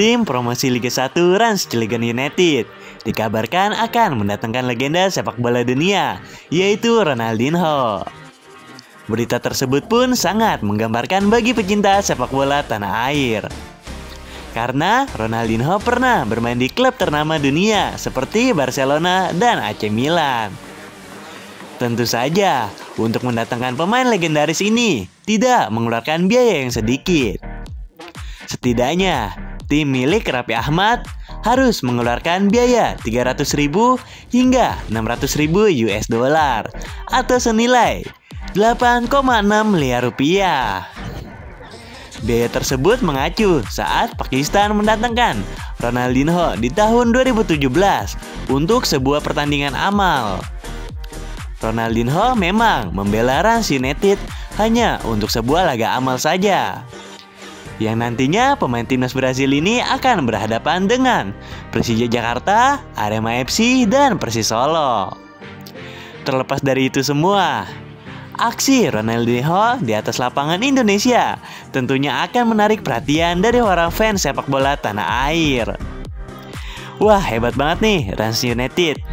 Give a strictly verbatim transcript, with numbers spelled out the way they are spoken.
Tim promosi Liga satu Rans Cilegon United dikabarkan akan mendatangkan legenda sepak bola dunia, yaitu Ronaldinho. Berita tersebut pun sangat menggambarkan bagi pecinta sepak bola tanah air. Karena Ronaldinho pernah bermain di klub ternama dunia seperti Barcelona dan A C Milan. Tentu saja, untuk mendatangkan pemain legendaris ini tidak mengeluarkan biaya yang sedikit. Setidaknya, tim milik Raffi Ahmad harus mengeluarkan biaya tiga ratus ribu hingga enam ratus ribu U S dollar atau senilai delapan koma enam miliar rupiah. Biaya tersebut mengacu saat Pakistan mendatangkan Ronaldinho di tahun dua ribu tujuh belas untuk sebuah pertandingan amal. Ronaldinho memang membela Rans United hanya untuk sebuah laga amal saja, yang nantinya pemain timnas Brasil ini akan berhadapan dengan Persija Jakarta, Arema F C, dan Persis Solo. Terlepas dari itu semua, aksi Ronaldinho di atas lapangan Indonesia tentunya akan menarik perhatian dari orang fans sepak bola tanah air. Wah, hebat banget nih Rans United.